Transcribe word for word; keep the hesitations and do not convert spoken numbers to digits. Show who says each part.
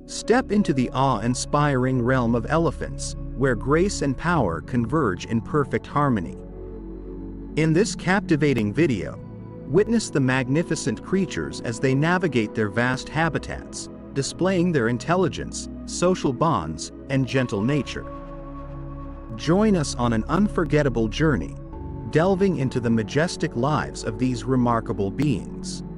Speaker 1: Step into the awe-inspiring realm of elephants, where grace and power converge in perfect harmony. In this captivating video, witness the magnificent creatures as they navigate their vast habitats, displaying their intelligence, social bonds, and gentle nature. Join us on an unforgettable journey, delving into the majestic lives of these remarkable beings.